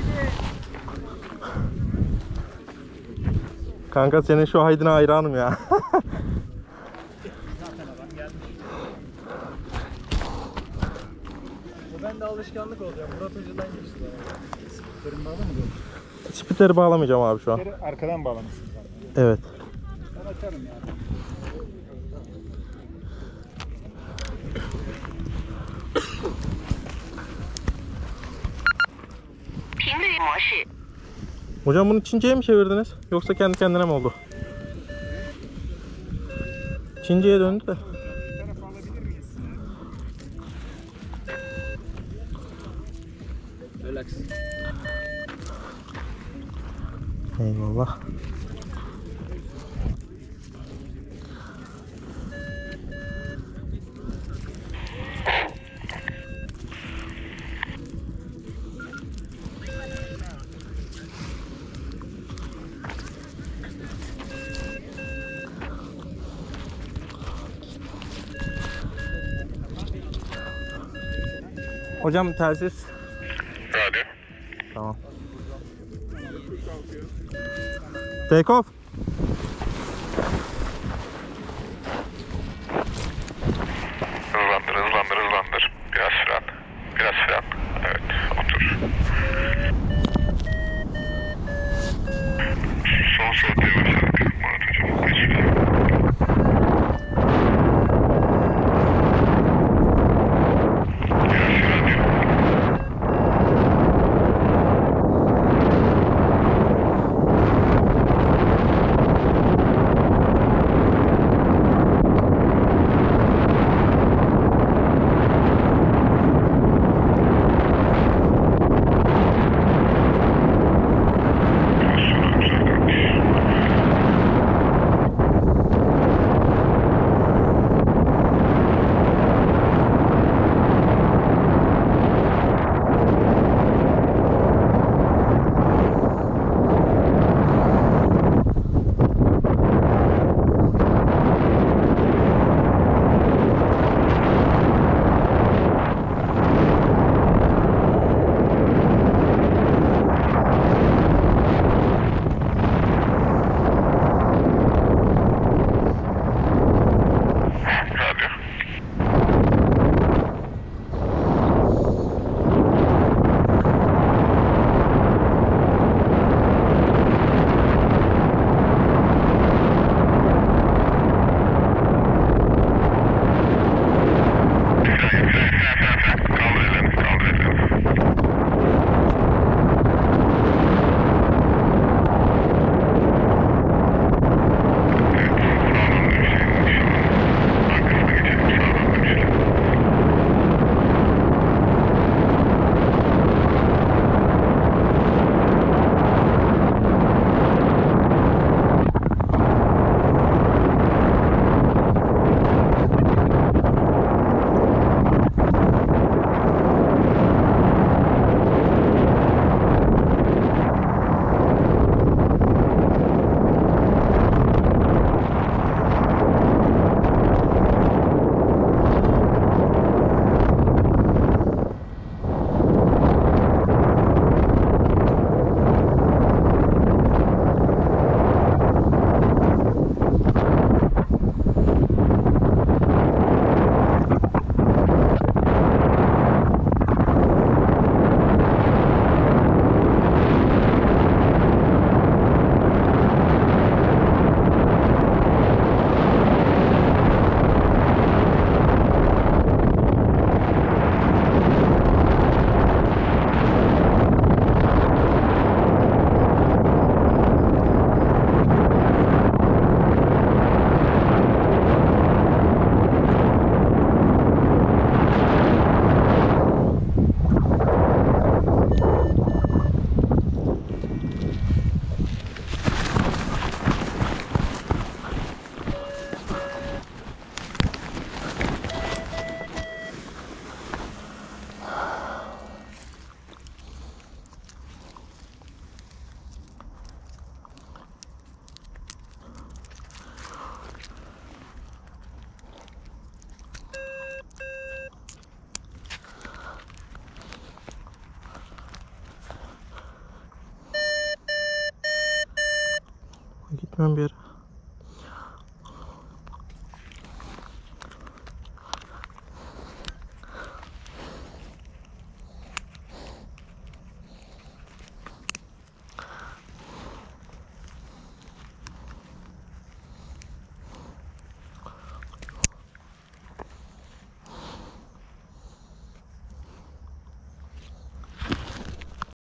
Kanka senin şu haydine hayranım ya. Ben de alışkanlık olacağım. Murat Hoca'dan geçti bana. Spitlerin bağlı mı diyor? Spitleri bağlamayacağım abi şu an. Arkadan bağlamışsın zaten. Evet. Ben açarım yani. Hocam bunu Çince'ye mi çevirdiniz? Yoksa kendi kendine mi oldu? Çince'ye döndü de. Bir taraf alabilir miyiz? Relax. Eyvallah. Hocam telsiz. Radyo. Tamam. Take off. Hızlandır, hızlandır, hızlandır. Biraz fren. Biraz fren. Evet, otur. Son sortuya başladık. Murat Hocam, geçelim. Gitmem bir yere.